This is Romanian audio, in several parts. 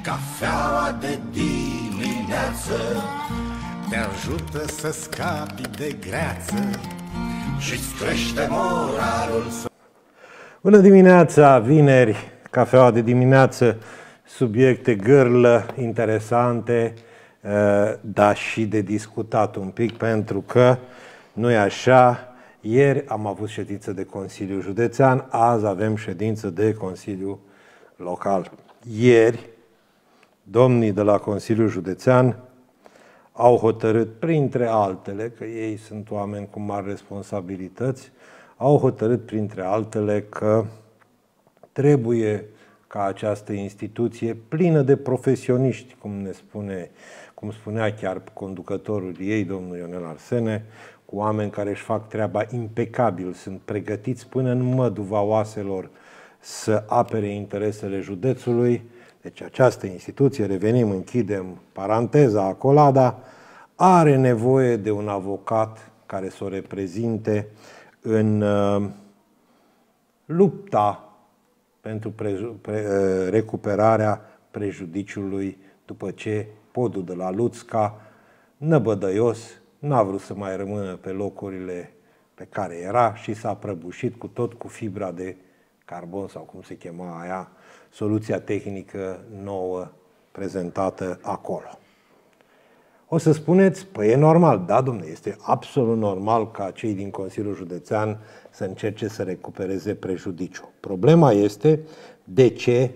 Cafeaua de dimineață te ajută să scapi de greață și-ți crește moralul. Bună dimineața, vineri, cafeaua de dimineață, subiecte gârlă, interesante, dar și de discutat un pic, pentru că nu e așa. Ieri am avut ședință de Consiliu Județean, azi avem ședință de Consiliu Local. Ieri, domnii de la Consiliul Județean au hotărât, printre altele, că ei sunt oameni cu mari responsabilități, au hotărât, printre altele, că trebuie ca această instituție plină de profesioniști, cum spunea chiar conducătorul ei, domnul Ionel Arsene, cu oameni care își fac treaba impecabil, sunt pregătiți până în măduva oaselor să apere interesele județului. Deci această instituție, revenim, închidem paranteza, acolada, are nevoie de un avocat care să o reprezinte în lupta pentru recuperarea prejudiciului după ce podul de la Luțca, năbădăios, n-a vrut să mai rămână pe locurile pe care era și s-a prăbușit cu fibra de carbon sau cum se chema aia, soluția tehnică nouă prezentată acolo. O să spuneți, păi e normal. Da, dom'le, este absolut normal ca cei din Consiliul Județean să încerce să recupereze prejudiciul. Problema este de ce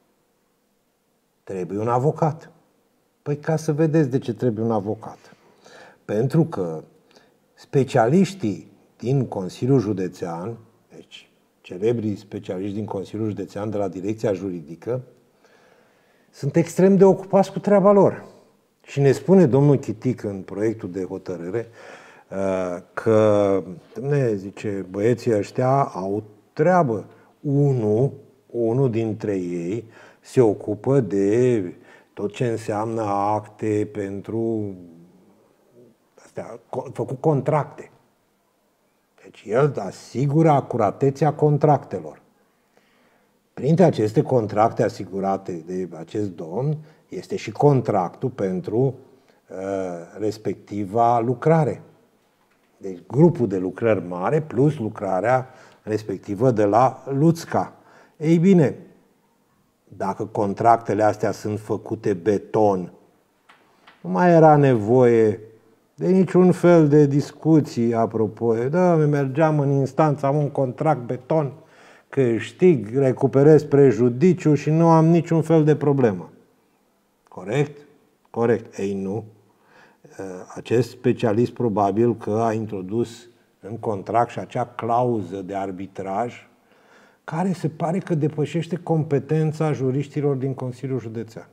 trebuie un avocat. Păi ca să vedeți de ce trebuie un avocat. Pentru că specialiștii din Consiliul Județean, deci celebrii specialiști din Consiliul Județean de la Direcția Juridică, sunt extrem de ocupați cu treaba lor. Și ne spune domnul Chitic în proiectul de hotărâre că, zice, băieții ăștia au treabă. Unul dintre ei se ocupă de tot ce înseamnă acte pentru astea, făcut contracte. Deci el asigură acuratețea contractelor. Printre aceste contracte asigurate de acest domn este și contractul pentru respectiva lucrare. Deci grupul de lucrări mare plus lucrarea respectivă de la Luțca. Ei bine, dacă contractele astea sunt făcute beton, nu mai era nevoie de niciun fel de discuții apropo. Da, mergeam în instanță, am un contract beton, câștig, recuperez prejudiciu și nu am niciun fel de problemă. Corect? Corect. Ei, nu. Acest specialist probabil că a introdus în contract și acea clauză de arbitraj care se pare că depășește competența juriștilor din Consiliul Județean.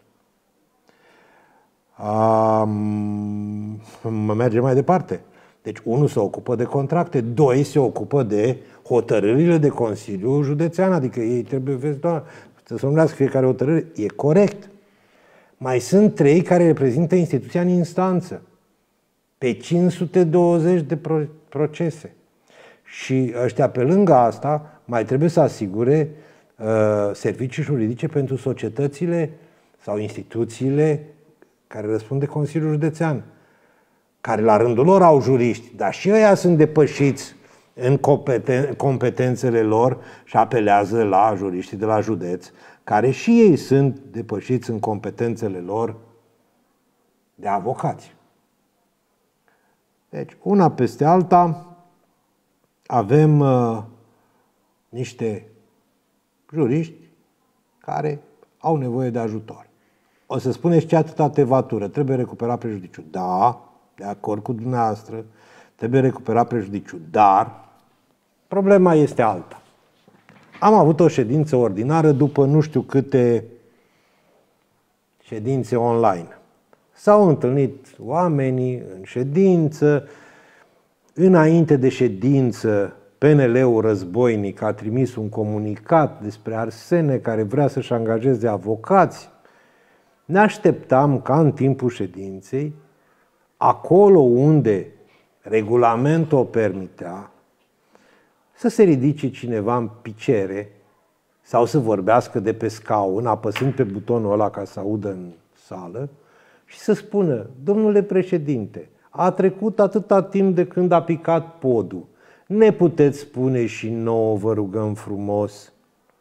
Mergem mai departe. Deci, 1 se ocupă de contracte, 2 se ocupă de hotărârile de Consiliul Județean, adică ei trebuie, vezi, doamne, să numească fiecare hotărâre. E corect. Mai sunt 3 care reprezintă instituția în instanță, pe 520 de procese. Și ăștia, pe lângă asta, mai trebuie să asigure servicii juridice pentru societățile sau instituțiile care răspund de Consiliul Județean, care la rândul lor au juriști, dar și ăia sunt depășiți în competențele lor și apelează la juriștii de la județ, care și ei sunt depășiți în competențele lor de avocați. Deci, una peste alta, avem niște juriști care au nevoie de ajutor. O să spuneți ce atâta tevatură, trebuie recuperat prejudiciul. Da, de acord cu dumneavoastră, trebuie recuperat prejudiciul, dar problema este alta. Am avut o ședință ordinară după nu știu câte ședințe online. S-au întâlnit oamenii în ședință. Înainte de ședință, PNL-ul războinic a trimis un comunicat despre Arsene care vrea să-și angajeze avocați. Ne așteptam ca în timpul ședinței, acolo unde regulamentul o permitea, să se ridice cineva în picere, sau să vorbească de pe scaun, apăsând pe butonul ăla ca să audă în sală, și să spună: domnule președinte, a trecut atâta timp de când a picat podul. Ne puteți spune și nouă, vă rugăm frumos,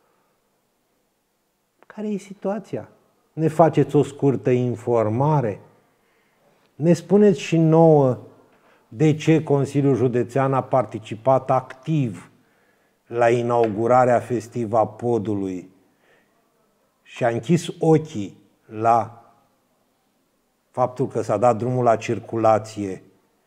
care e situația? Ne faceți o scurtă informare? Ne spuneți și nouă de ce Consiliul Județean a participat activ la inaugurarea festivă a podului și a închis ochii la faptul că s-a dat drumul la circulație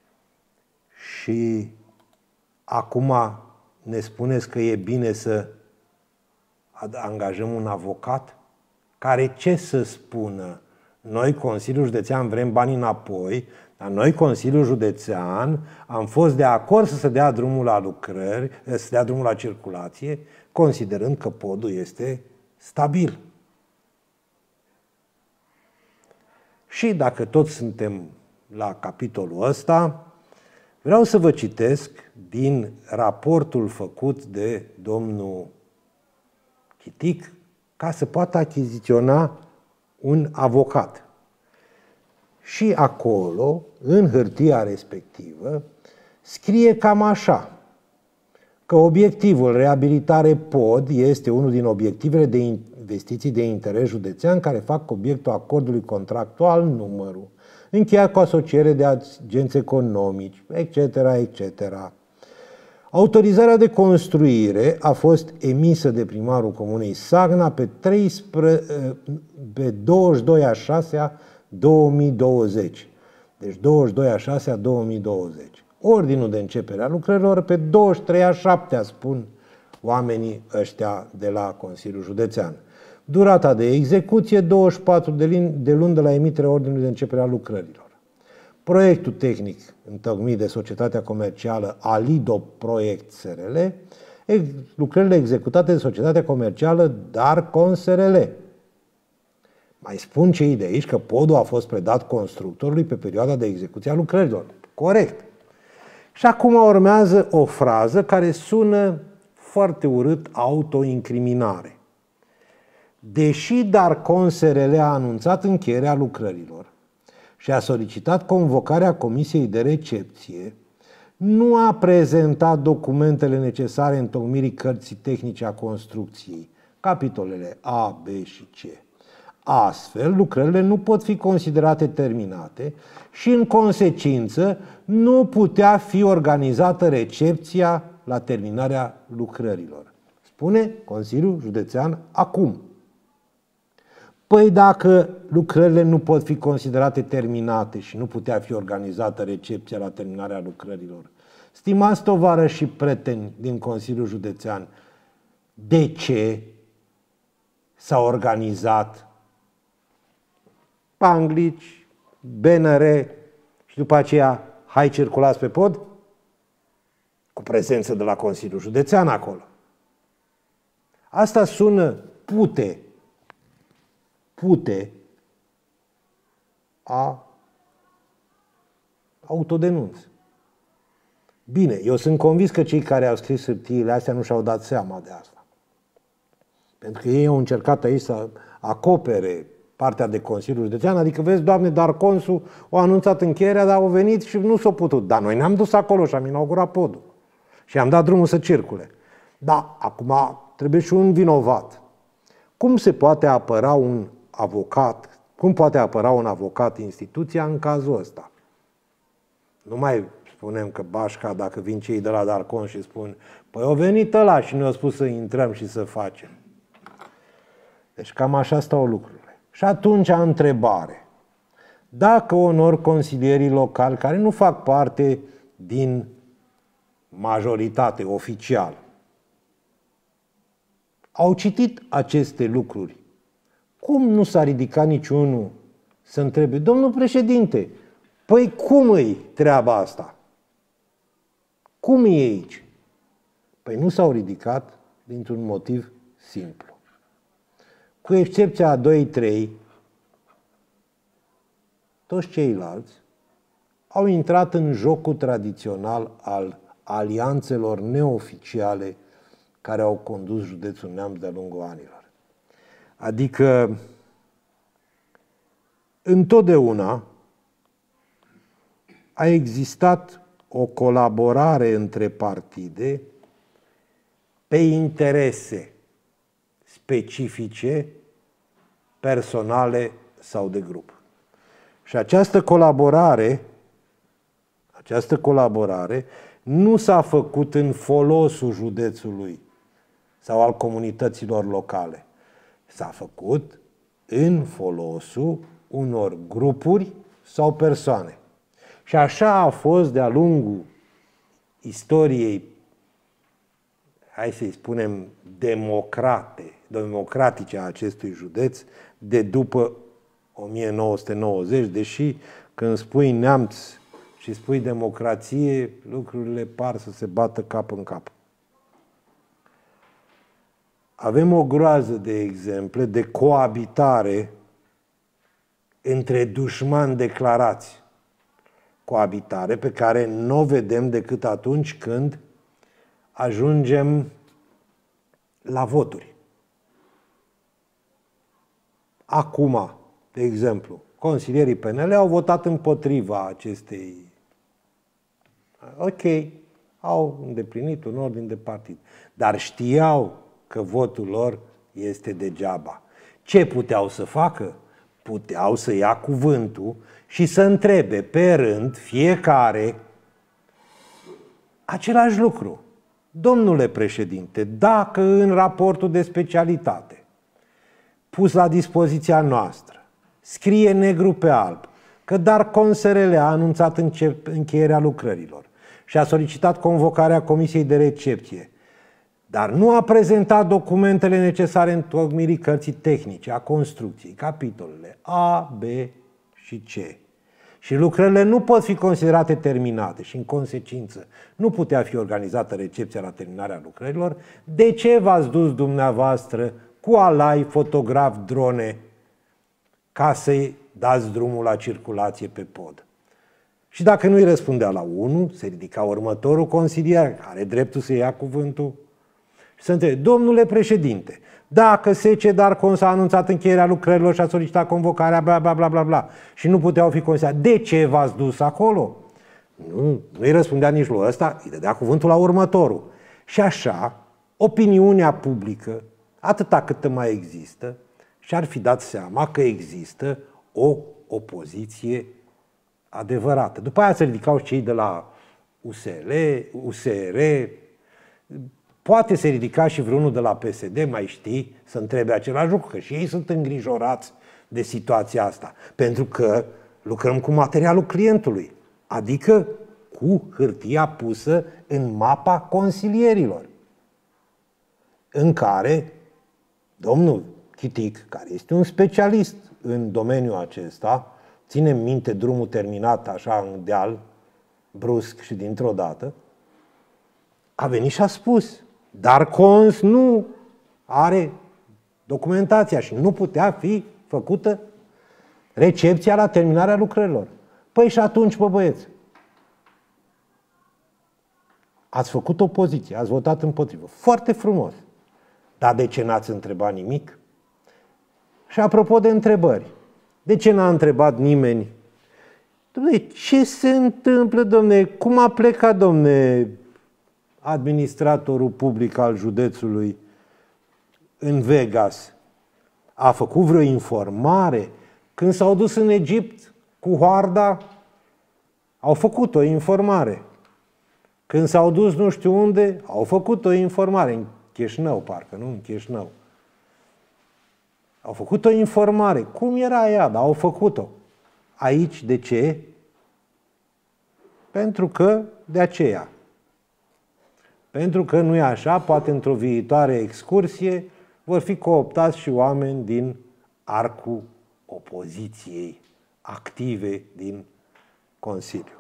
și acum ne spuneți că e bine să angajăm un avocat care ce să spună? Noi, Consiliul Județean, vrem banii înapoi, dar noi, Consiliul Județean, am fost de acord să se dea drumul la lucrări, să se dea drumul la circulație, considerând că podul este stabil. Și dacă tot suntem la capitolul ăsta, vreau să vă citesc din raportul făcut de domnul Chitic ca să poată achiziționa un avocat. Și acolo, în hârtia respectivă, scrie cam așa, că obiectivul reabilitare pod este unul din obiectivele de investiții de interes județean care fac obiectul acordului contractual numărul, încheiat cu asociere de agenți economici, etc., etc. Autorizarea de construire a fost emisă de primarul Comunei Sagna pe 22/6/2020. Deci 22/6/2020. Ordinul de începere a lucrărilor pe 23/7, spun oamenii ăștia de la Consiliul Județean. Durata de execuție 24 de luni de la emiterea ordinului de începere a lucrărilor. Proiectul tehnic întocmit de societatea comercială Alido Proiect SRL, lucrările executate de societatea comercială Darcon SRL. Mai spun cei de aici că podul a fost predat constructorului pe perioada de execuție a lucrărilor. Corect. Și acum urmează o frază care sună foarte urât, autoincriminare. Deși Darcon SRL a anunțat încheierea lucrărilor și a solicitat convocarea comisiei de recepție, nu a prezentat documentele necesare întocmirii cărții tehnice a construcției, capitolele A, B și C. Astfel, lucrările nu pot fi considerate terminate și, în consecință, nu putea fi organizată recepția la terminarea lucrărilor. Spune Consiliul Județean acum. Păi dacă lucrările nu pot fi considerate terminate și nu putea fi organizată recepția la terminarea lucrărilor, stimați tovarăși și prieteni din Consiliul Județean, de ce s-a organizat panglici, BNR și după aceea hai circulați pe pod? Cu prezență de la Consiliul Județean acolo. Asta sună pute a autodenunț. Bine, eu sunt convins că cei care au scris hârtiile astea nu și-au dat seama de asta. Pentru că ei au încercat aici să acopere partea de Consiliul Județean, adică vezi, Doamne, Darconsul a anunțat încheierea, dar au venit și nu s-a putut. Dar noi ne-am dus acolo și am inaugurat podul. Și am dat drumul să circule. Da, acum trebuie și un vinovat. Cum se poate apăra un avocat? Cum poate apăra un avocat instituția în cazul ăsta? Nu mai spunem că bașca, dacă vin cei de la Darcon și spun, păi au venit ăla și ne-au spus să intrăm și să facem. Deci cam așa stau lucrurile. Și atunci întrebare. Dacă onor consilierii locali care nu fac parte din majoritate oficială au citit aceste lucruri, cum nu s-a ridicat niciunul să întrebe, domnul președinte, păi cum e treaba asta? Cum e aici? Păi nu s-au ridicat dintr-un motiv simplu. Cu excepția a 2-3, toți ceilalți au intrat în jocul tradițional al alianțelor neoficiale care au condus județul Neamț de-a lungul anilor. Adică, întotdeauna a existat o colaborare între partide pe interese specifice, personale sau de grup. Și această colaborare nu s-a făcut în folosul județului sau al comunităților locale. S-a făcut în folosul unor grupuri sau persoane. Și așa a fost de-a lungul istoriei, hai să-i spunem, democratice a acestui județ, de după 1990, deși când spui Neamț și spui democrație, lucrurile par să se bată cap în cap. Avem o groază de exemple de coabitare între dușmani declarați. Coabitare pe care nu o vedem decât atunci când ajungem la voturi. Acum, de exemplu, consilierii PNL au votat împotriva acestei... Ok, au îndeplinit un ordin de partid, dar știau că votul lor este degeaba. Ce puteau să facă? Puteau să ia cuvântul și să întrebe pe rând fiecare același lucru. Domnule președinte, dacă în raportul de specialitate pus la dispoziția noastră scrie negru pe alb că Darcon SRL a anunțat încheierea lucrărilor și a solicitat convocarea comisiei de recepție, dar nu a prezentat documentele necesare întocmirii cărții tehnice a construcției, capitolele A, B și C, și lucrările nu pot fi considerate terminate și, în consecință, nu putea fi organizată recepția la terminarea lucrărilor, de ce v-ați dus dumneavoastră cu alai, fotograf, drone, ca să-i dați drumul la circulație pe pod? Și dacă nu îi răspundea la unul, se ridica următorul consilier, care are dreptul să ia cuvântul, și să întrebe: domnule președinte, dacă SC Darcon s-a anunțat încheierea lucrărilor și a solicitat convocarea, bla, bla, bla, bla, bla, și nu puteau fi considerați, de ce v-ați dus acolo? Nu îi răspundea nici lui ăsta, îi dădea cuvântul la următorul. Și așa, opiniunea publică, atâta cât mai există, și-ar fi dat seama că există o opoziție adevărată. După aia se ridicau și cei de la USR, poate se ridica și vreunul de la PSD, mai știi, să întrebe același lucru, că și ei sunt îngrijorați de situația asta, pentru că lucrăm cu materialul clientului, adică cu hârtia pusă în mapa consilierilor, în care domnul Chitic, care este un specialist în domeniul acesta, ține minte drumul terminat așa în deal, brusc și dintr-o dată, a venit și a spus: Darcon nu are documentația și nu putea fi făcută recepția la terminarea lucrărilor. Păi și atunci, băieți, ați făcut opoziție, ați votat împotrivă. Foarte frumos. Dar de ce n-ați întrebat nimic? Și apropo de întrebări, de ce n-a întrebat nimeni? Dom'le, ce se întâmplă, dom'le? Cum a plecat, dom'le, administratorul public al județului în Vegas? A făcut vreo informare? Când s-au dus în Egipt cu hoarda, au făcut o informare. Când s-au dus nu știu unde, au făcut o informare. În Chișinău, parcă, nu? În Chișinău. Au făcut o informare. Cum era ea? Dar au făcut-o. Aici, de ce? Pentru că de aceea. Pentru că nu e așa, poate într-o viitoare excursie vor fi cooptați și oameni din arcul opoziției active din Consiliu.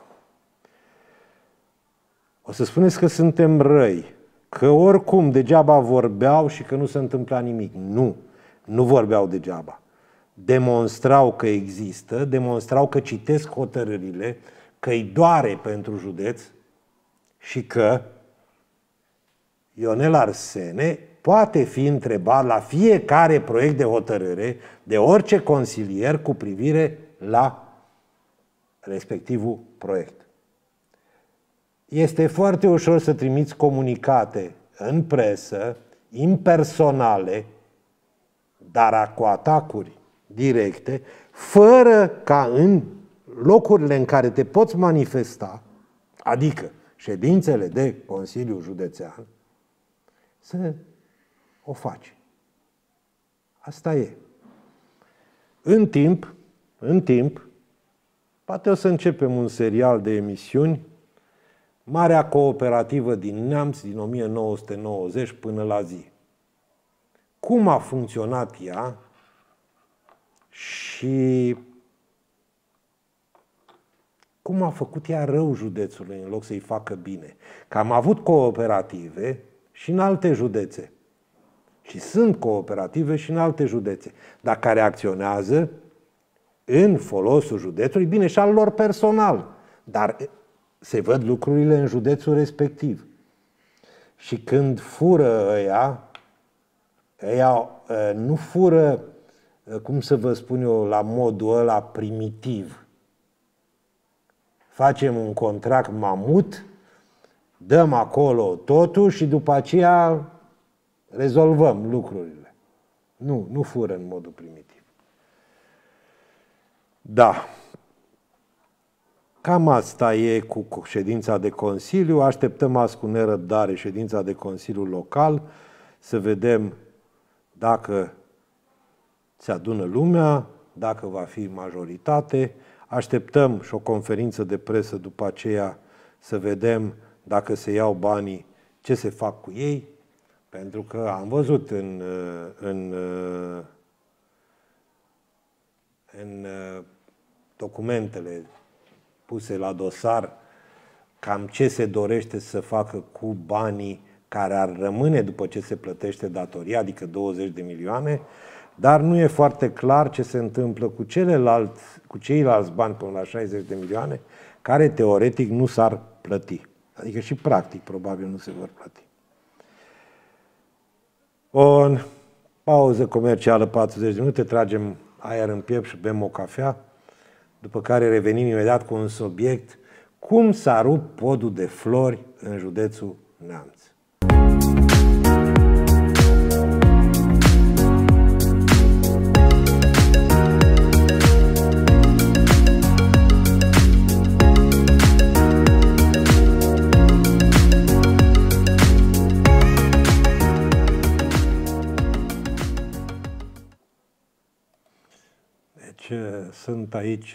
O să spuneți că suntem răi, că oricum degeaba vorbeau și că nu se întâmpla nimic. Nu vorbeau degeaba. Demonstrau că există, demonstrau că citesc hotărârile, că îi doare pentru județ și că Ionel Arsene poate fi întrebat la fiecare proiect de hotărâre de orice consilier cu privire la respectivul proiect. Este foarte ușor să trimiți comunicate în presă, impersonale, dar cu atacuri directe, fără ca în locurile în care te poți manifesta, adică ședințele de Consiliu Județean, să o faci. Asta e. În timp, poate o să începem un serial de emisiuni, Marea Cooperativă din Neamț din 1990 până la zi. Cum a funcționat ea și cum a făcut ea rău județului în loc să-i facă bine. Că am avut cooperative și în alte județe. Și sunt cooperative și în alte județe. Dar care acționează în folosul județului, bine, și al lor personal. Dar se văd lucrurile în județul respectiv. Și când fură ăia nu fură, cum să vă spun eu, la modul ăla primitiv. Facem un contract mamut, dăm acolo totul și după aceea rezolvăm lucrurile. Nu fură în modul primitiv. Da. Cam asta e cu ședința de Consiliu. Așteptăm azi cu nerăbdare ședința de Consiliu Local, să vedem dacă se adună lumea, dacă va fi majoritate. Așteptăm și o conferință de presă după aceea să vedem dacă se iau banii, ce se fac cu ei, pentru că am văzut în documentele puse la dosar cam ce se dorește să facă cu banii care ar rămâne după ce se plătește datoria, adică 20 de milioane, dar nu e foarte clar ce se întâmplă cu ceilalți bani până la 60 de milioane, care teoretic nu s-ar plăti. Adică și practic probabil nu se vor plăti. O pauză comercială 40 de minute, tragem aer în piept și bem o cafea, după care revenim imediat cu un subiect: cum s-a rupt podul de flori în județul Neamț. Sunt aici,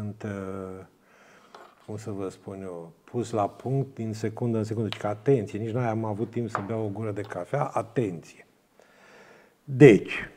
cum să vă spun eu, pus la punct din secundă în secundă. Deci că atenție, nici n-am avut timp să beau o gură de cafea, atenție. Deci,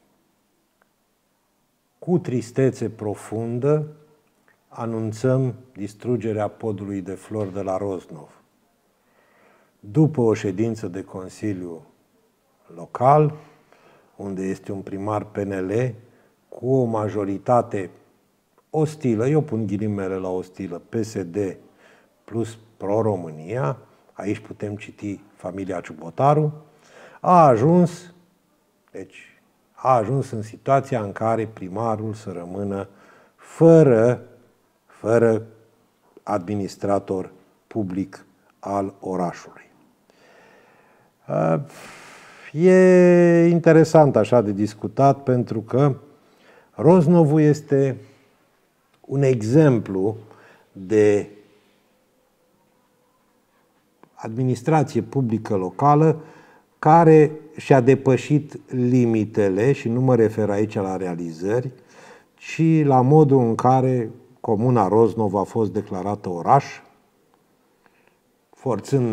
cu tristețe profundă, anunțăm distrugerea podului de flori de la Roznov. După o ședință de Consiliu Local, unde este un primar PNL, cu o majoritate ostilă, eu pun ghilimele la ostilă, PSD plus Pro-România, aici putem citi familia Ciubotaru, a ajuns în situația în care primarul să rămână fără administrator public al orașului. E interesant așa de discutat, pentru că Roznovul este un exemplu de administrație publică locală care și-a depășit limitele, și nu mă refer aici la realizări, ci la modul în care comuna Roznov a fost declarată oraș, forțând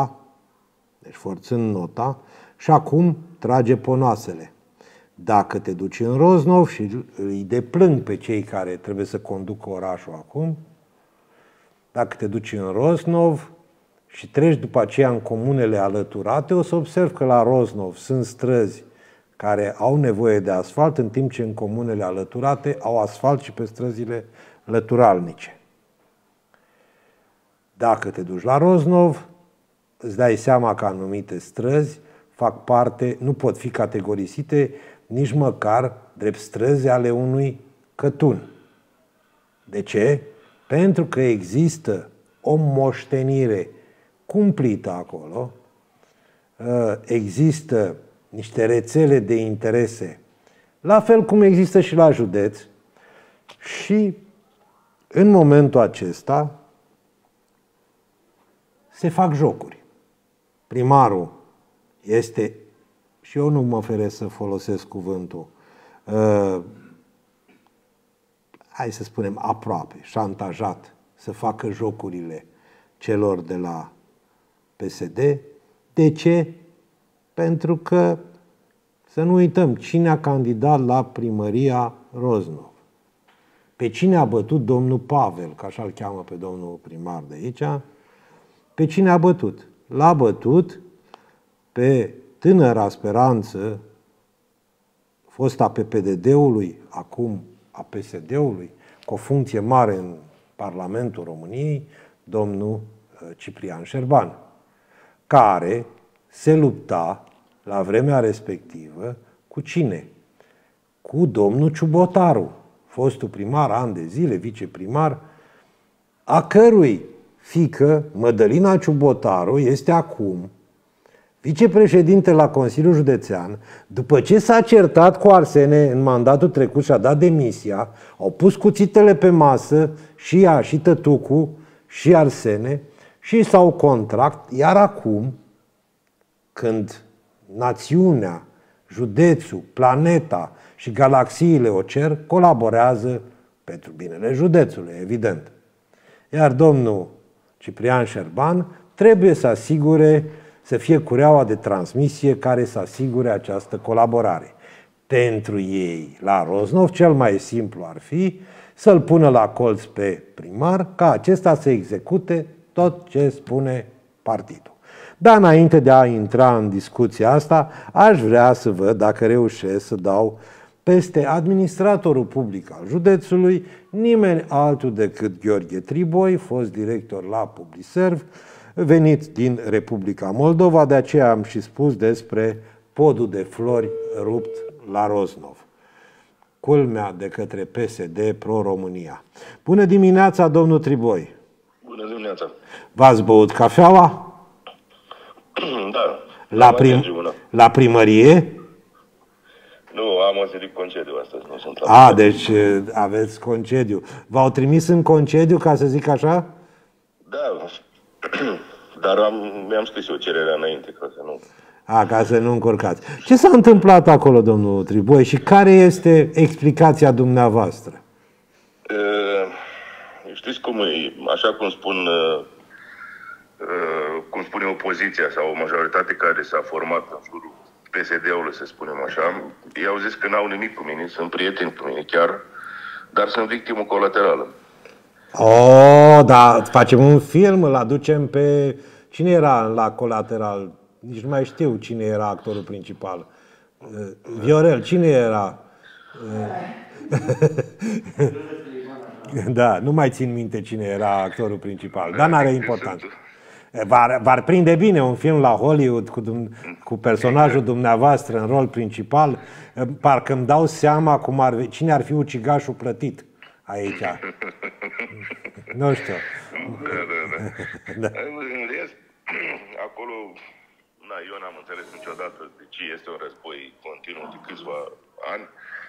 nota, și acum trage ponoasele. Dacă te duci în Roznov și îi deplâng pe cei care trebuie să conducă orașul acum, dacă te duci în Roznov și treci după aceea în comunele alăturate, o să observi că la Roznov sunt străzi care au nevoie de asfalt, în timp ce în comunele alăturate au asfalt și pe străzile lăturalnice. Dacă te duci la Roznov, îți dai seama că anumite străzi fac parte, nu pot fi categorisite nici măcar drept străzi ale unui cătun. De ce? Pentru că există o moștenire cumplită acolo, există niște rețele de interese, la fel cum există și la județ, și în momentul acesta se fac jocuri. Primarul este, și eu nu mă feresc să folosesc cuvântul, hai să spunem aproape, șantajat să facă jocurile celor de la PSD. De ce? Pentru că, să nu uităm, cine a candidat la primăria Roznov? Pe cine a bătut domnul Pavel, că așa îl cheamă pe domnul primar de aici? Pe cine a bătut? L-a bătut pe tânăra Speranță, fosta PPDD-ului, acum a PSD-ului, cu o funcție mare în Parlamentul României, domnul Ciprian Șerban, care se lupta la vremea respectivă cu cine? Cu domnul Ciubotaru, fostul primar, ani de zile, viceprimar, a cărui fiică, Mădălina Ciubotaru, este acum vicepreședinte la Consiliul Județean, după ce s-a certat cu Arsene în mandatul trecut și a dat demisia, au pus cuțitele pe masă și ea, și tătucul, și Arsene, și s-au contract, iar acum, când națiunea, județul, planeta și galaxiile o cer, colaborează pentru binele județului, evident. Iar domnul Ciprian Șerban trebuie să asigure, să fie cureaua de transmisie care să asigure această colaborare. Pentru ei, la Roznov, cel mai simplu ar fi să-l pună la colț pe primar, ca acesta să execute tot ce spune partidul. Dar înainte de a intra în discuția asta, aș vrea să văd dacă reușesc să dau peste administratorul public al județului, nimeni altul decât Gheorghe Triboi, fost director la Publiserv, venit din Republica Moldova, de aceea am și spus despre podul de flori rupt la Roznov. Culmea de către PSD Pro-România. Bună dimineața, domnul Triboi! Bună dimineața! V-ați băut cafeaua? Da. La primărie? Nu, am o zi de concediu astăzi, nu sunt la deci aveți concediu. V-au trimis în concediu, ca să zic așa? Da, dar mi-am scris o cerere înainte, ca să nu... Ca să nu încurcați. Ce s-a întâmplat acolo, domnul Triboi, și care este explicația dumneavoastră? Știți cum e, așa cum spune opoziția sau o majoritate care s-a format în jurul PSD-ului, să spunem așa, ei au zis că n-au nimic cu mine, sunt prieteni cu mine chiar, dar sunt victimă colaterală. Da, facem un film, îl aducem pe... Cine era la Colateral? Nici nu mai știu cine era actorul principal. Viorel, cine era? Da, nu mai țin minte cine era actorul principal, dar n-are importanță. V-ar prinde bine un film la Hollywood cu personajul dumneavoastră în rol principal. Parcă îmi dau seama cine ar fi ucigașul plătit aici. Nu știu. Da. În rest, acolo, eu n-am înțeles niciodată de ce este un război continuu de câțiva ani.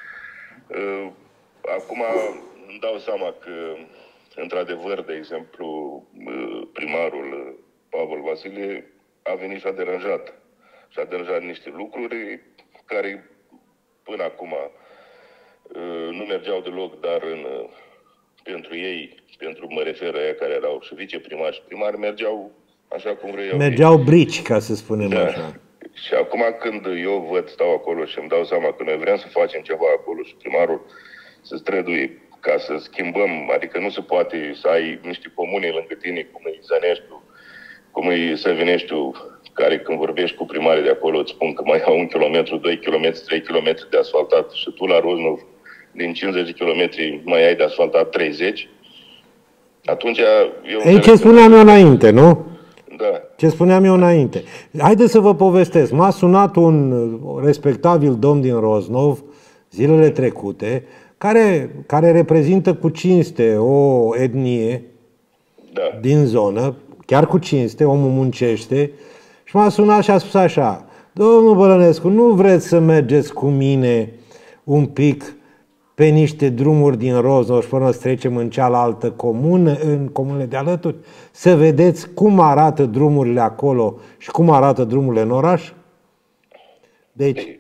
Acum îmi dau seama că, într-adevăr, de exemplu, primarul Pavel Vasile a venit și a deranjat. Și a deranjat niște lucruri care până acum nu mergeau deloc, dar pentru ei, mă refer la ei care erau și viceprimari și primari, mergeau așa cum vreau. Mergeau brici, ca să spunem așa. Și acum când eu stau acolo și îmi dau seama că noi vrem să facem ceva acolo și primarul se străduie ca să schimbăm, adică nu se poate să ai niște comune lângă tine, cum e Zăneștiu, cum e Săvineștiu, care când vorbești cu primarii de acolo îți spun că mai au 1 kilometru, 2 kilometri, 3 kilometri de asfaltat și tu la Roznov din 50 de kilometri mai ai de asfaltat 30, atunci eu... Ce spuneam eu înainte, nu? Da. Ce spuneam eu înainte. Haideți să vă povestesc. M-a sunat un respectabil domn din Roznov zilele trecute, care reprezintă cu cinste o etnie din zonă, chiar cu cinste, omul muncește, și m-a sunat și a spus așa: domnul Bălănescu, nu vreți să mergeți cu mine un pic pe niște drumuri din Roznov și până să trecem în cealaltă comună, în comunele de alături, să vedeți cum arată drumurile acolo și cum arată drumurile în oraș? Deci,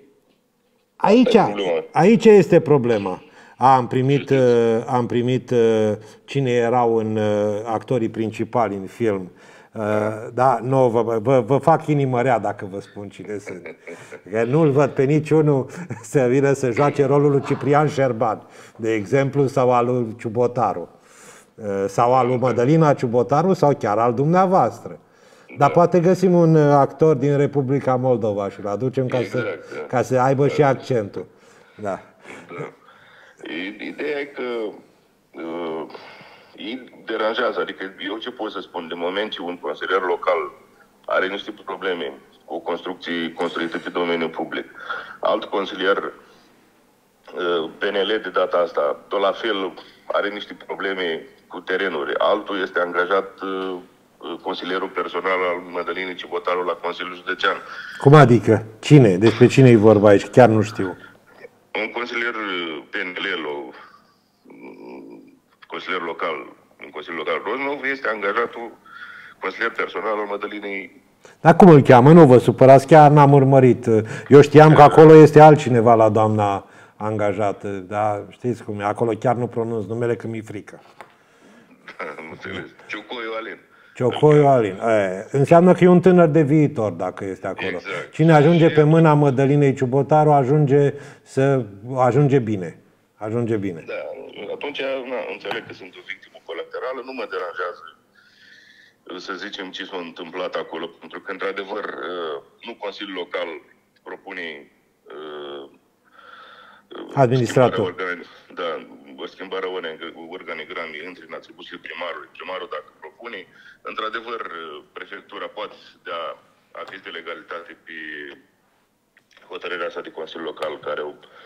aici este problema. Am primit cine erau actorii principali în film. Da, nu, vă fac inimă rea dacă vă spun cine sunt. Că nu-l văd pe niciunul să vină să joace rolul lui Ciprian Șerban, de exemplu, sau al lui Ciubotaru, sau al lui Mădălina Ciubotaru, sau chiar al dumneavoastră. Dar poate găsim un actor din Republica Moldova și îl aducem ca să aibă și accentul. Da. Ideea e că îi deranjează, adică eu ce pot să spun, de moment ce un consilier local are niște probleme cu construcții construite pe domeniul public, alt consilier PNL de data asta, tot la fel are niște probleme cu terenuri, altul este angajat consilierul personal al Mădălinii Ciubotaru la Consiliul Județean. Cum adică? Cine? Despre cine e vorba aici? Chiar nu știu. Un consilier PNL, consilier local, în Consiliul Local Roznov, este angajatul consilier personal al Mădălinei. Dar cum îl cheamă? Nu vă supărați, chiar n-am urmărit. Eu știam că acolo este altcineva la doamna angajată, dar știți cum e, acolo chiar nu pronunț numele că mi-e frică. Am înțeles. Ciocoiu Alin. Ciocoiu Alin. Înseamnă că e un tânăr de viitor dacă este acolo. Exact. Cine ajunge pe mâna Mădălinei Ciubotaru ajunge bine. Ajunge bine. Da, atunci înțeleg că sunt o victimă colaterală, nu mă deranjează să zicem ce s-a întâmplat acolo, pentru că într-adevăr nu Consiliul Local propune administrator. O schimbare a organigramei între în atribuțiile primarului. Primarul, dacă propune, într-adevăr, prefectura poate da aviz de legalitate pe hotărârea asta de Consiliul Local care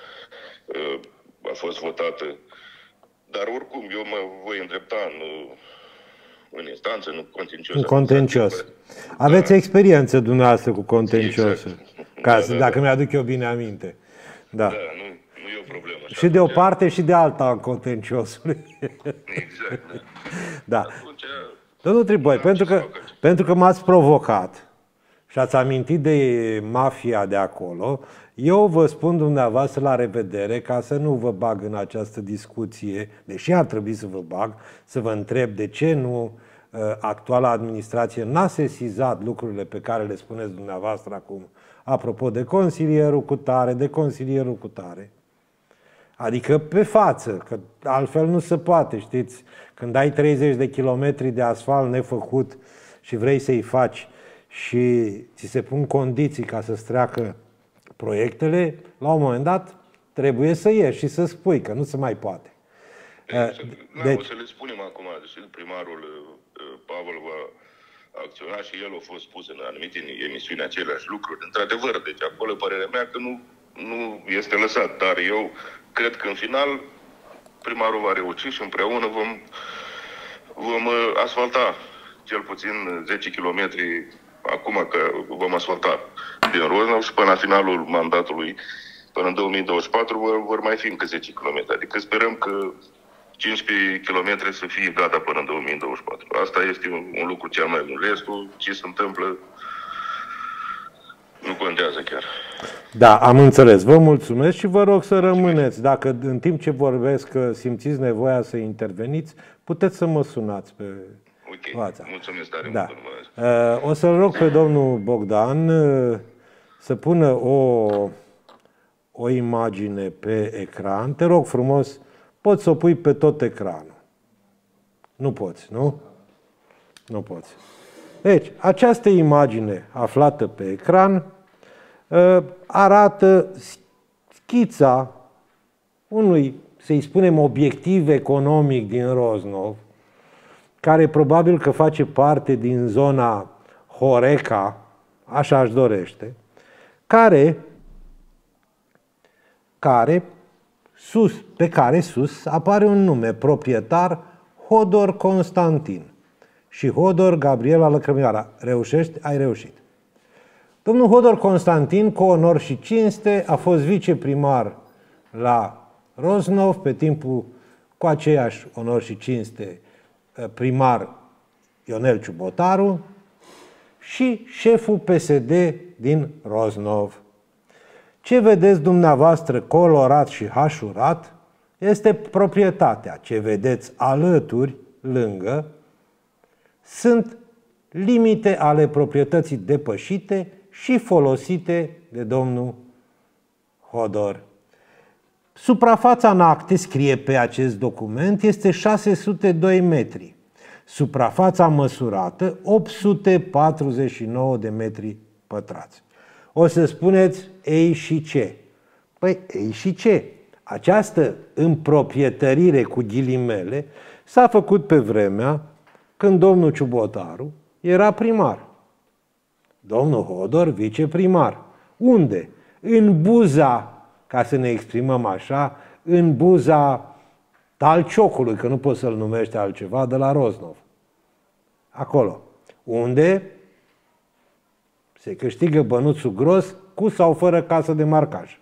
a fost votată. Dar oricum, eu mă voi îndrepta în instanță, în contencios. În contencios. Aveți experiență dumneavoastră cu contenciosul. Exact. Dacă mi-aduc eu bine aminte. Da. Nu e o problemă. Și de o parte și de alta a contenciosului. Exact. Da. Domnul Triboi, pentru că m-ați provocat și ați amintit de mafia de acolo, eu vă spun dumneavoastră la revedere, ca să nu vă bag în această discuție, deși ar trebui să vă bag, să vă întreb de ce nu actuala administrație n-a sesizat lucrurile pe care le spuneți dumneavoastră acum, apropo de consilierul cu tare, de consilierul cu tare. Adică pe față, că altfel nu se poate, știți? Când ai 30 de kilometri de asfalt nefăcut și vrei să-i faci și ți se pun condiții ca să-ți treacă proiectele, la un moment dat trebuie să ieși și să spui că nu se mai poate. O să le spunem acum, deși primarul Pavel va acționa și el a fost spus în anumite emisiuni aceleași lucruri. Într-adevăr, deci acolo părerea mea că nu este lăsat, dar eu cred că în final primarul va reuși și împreună vom asfalta cel puțin 10 km acum că vom asfalta din Roznov și până la finalul mandatului, până în 2024, vor mai fi încă 10 km. Adică sperăm că 15 km să fie gata până în 2024. Asta este un lucru cel mai bun. Restul, ce se întâmplă, nu contează chiar. Da, am înțeles. Vă mulțumesc și vă rog să rămâneți. Dacă în timp ce vorbesc simțiți nevoia să interveniți, puteți să mă sunați pe WhatsApp. Mulțumesc tare mult. O să-l rog pe domnul Bogdan să pună o imagine pe ecran. Te rog frumos, poți să o pui pe tot ecranul. Nu poți, nu? Nu poți. Deci, această imagine aflată pe ecran arată schița unui, să-i spunem, obiectiv economic din Roznov, care probabil că face parte din zona Horeca, așa își dorește, pe care sus apare un nume, proprietar Hodor Constantin și Hodor Gabriela Lăcrămioara. Reușești? Ai reușit. Domnul Hodor Constantin, cu onor și cinste, a fost viceprimar la Roznov, pe timpul cu aceeași onor și cinste primar Ionel Ciubotaru și șeful PSD din Roznov. Ce vedeți dumneavoastră colorat și hașurat este proprietatea. Ce vedeți alături, lângă, sunt limite ale proprietății depășite și folosite de domnul Hodor. Suprafața în acte, scrie pe acest document, este 602 metri. Suprafața măsurată, 849 de metri pătrați. O să spuneți, ei și ce? Păi, ei și ce? Această împroprietărire cu ghilimele s-a făcut pe vremea când domnul Ciubotaru era primar. Domnul Hodor, viceprimar. Unde? În buza, ca să ne exprimăm așa, în buza talciocului, că nu poți să-l numești altceva, de la Roznov. Acolo. Unde se câștigă bănuțul gros cu sau fără casă de marcaj.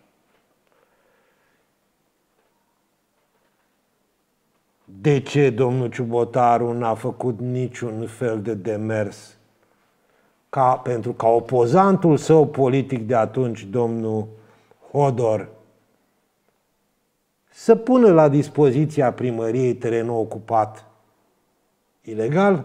De ce domnul Ciubotaru n-a făcut niciun fel de demers pentru ca opozantul său politic de atunci, domnul Hodor, să pună la dispoziția primăriei terenul ocupat ilegal?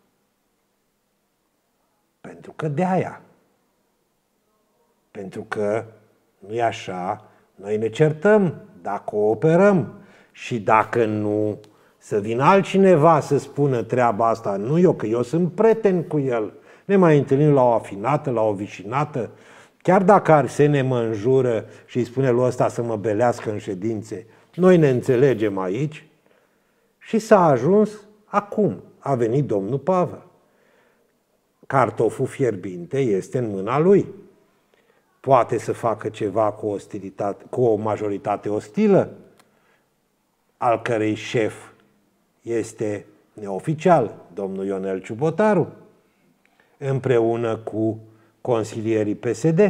Pentru că de aia. Pentru că nu-i așa, noi ne certăm, dar cooperăm. Și dacă nu, să vină altcineva să spună treaba asta, nu eu, că eu sunt prieten cu el. Ne mai întâlnim la o afinată, la o vișinată, chiar dacă Arsene mă înjură și îi spune lui ăsta să mă belească în ședințe, noi ne înțelegem aici. Și s-a ajuns acum. A venit domnul Pavel. Cartoful fierbinte este în mâna lui. Poate să facă ceva cu o majoritate ostilă, al cărei șef este neoficial, domnul Ionel Ciubotaru, împreună cu consilierii PSD.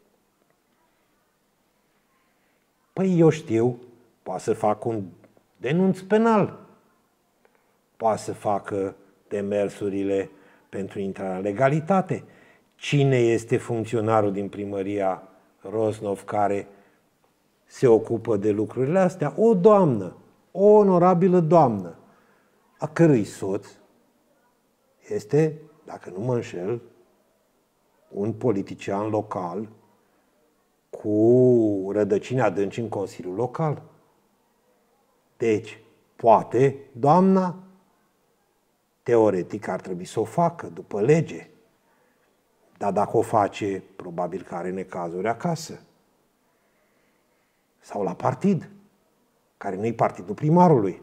Păi eu știu, poate să facă un denunț penal, poate să facă demersurile pentru intrarea în legalitate. Cine este funcționarul din primăria Roznov care se ocupă de lucrurile astea? O doamnă, o onorabilă doamnă, a cărui soț este, dacă nu mă înșel, un politician local cu rădăcini adânci în Consiliul Local. Deci, poate doamna, teoretic ar trebui să o facă după lege. Dar dacă o face, probabil că are necazuri acasă. Sau la partid, care nu-i partidul primarului.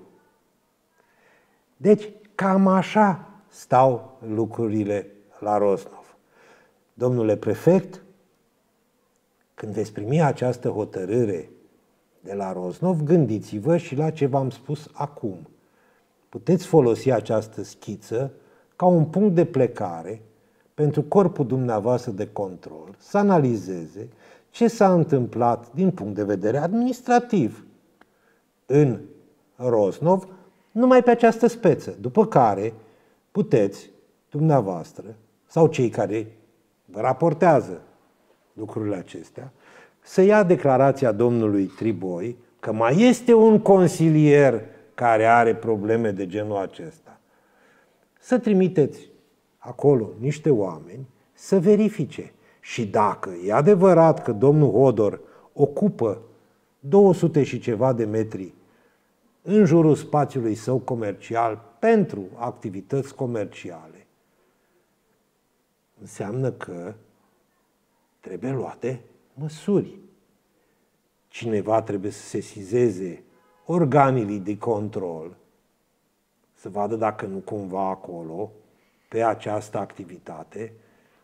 Deci, cam așa stau lucrurile la Roznov. Domnule prefect, când veți primi această hotărâre de la Roznov, gândiți-vă și la ce v-am spus acum. Puteți folosi această schiță ca un punct de plecare pentru corpul dumneavoastră de control, să analizeze ce s-a întâmplat din punct de vedere administrativ în Roznov, numai pe această speță. După care puteți, dumneavoastră, sau cei care vă raportează lucrurile acestea, să ia declarația domnului Triboi că mai este un consilier care are probleme de genul acesta. Să trimiteți acolo niște oameni să verifice. Și dacă e adevărat că domnul Hodor ocupă 200 și ceva de metri în jurul spațiului său comercial pentru activități comerciale, înseamnă că trebuie luate măsuri. Cineva trebuie să sesizeze organele de control, să vadă dacă nu cumva acolo, pe această activitate,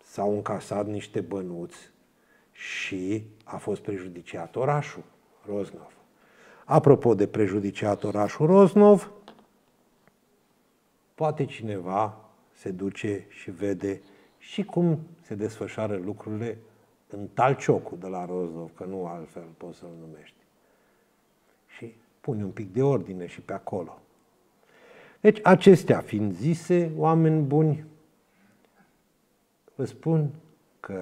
s-au încasat niște bănuți și a fost prejudiciat orașul Roznov. Apropo de prejudiciat orașul Roznov, poate cineva se duce și vede și cum se desfășoară lucrurile în Talciocul de la Roznov, că nu altfel poți să-l numești. Și pune un pic de ordine și pe acolo. Deci, acestea fiind zise, oameni buni, vă spun că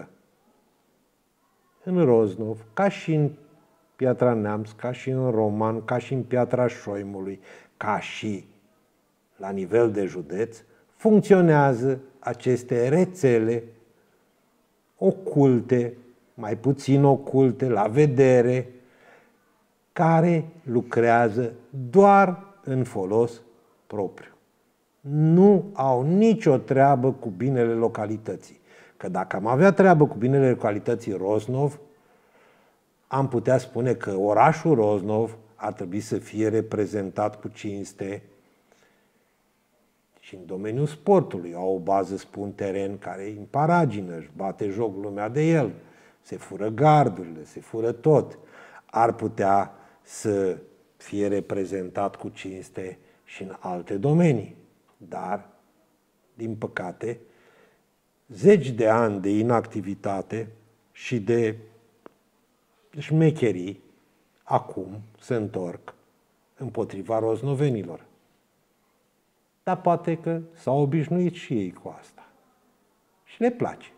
în Roznov, ca și în Piatra Neamț, ca și în Roman, ca și în Piatra Șoimului, ca și la nivel de județ, funcționează aceste rețele oculte, mai puțin oculte, la vedere, care lucrează doar în folos propriu. Nu au nicio treabă cu binele localității. Că dacă am avea treabă cu binele localității Roznov, am putea spune că orașul Roznov ar trebui să fie reprezentat cu cinste și în domeniul sportului. Au o bază, spun, teren care e în paragină, își bate joc lumea de el, se fură gardurile, se fură tot. Ar putea să fie reprezentat cu cinste și în alte domenii. Dar, din păcate, zeci de ani de inactivitate și de șmecherii acum se întorc împotriva roznovenilor. Dar poate că s-au obișnuit și ei cu asta. Și le place.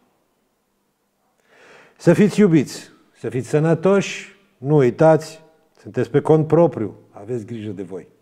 Să fiți iubiți, să fiți sănătoși, nu uitați, sunteți pe cont propriu, aveți grijă de voi.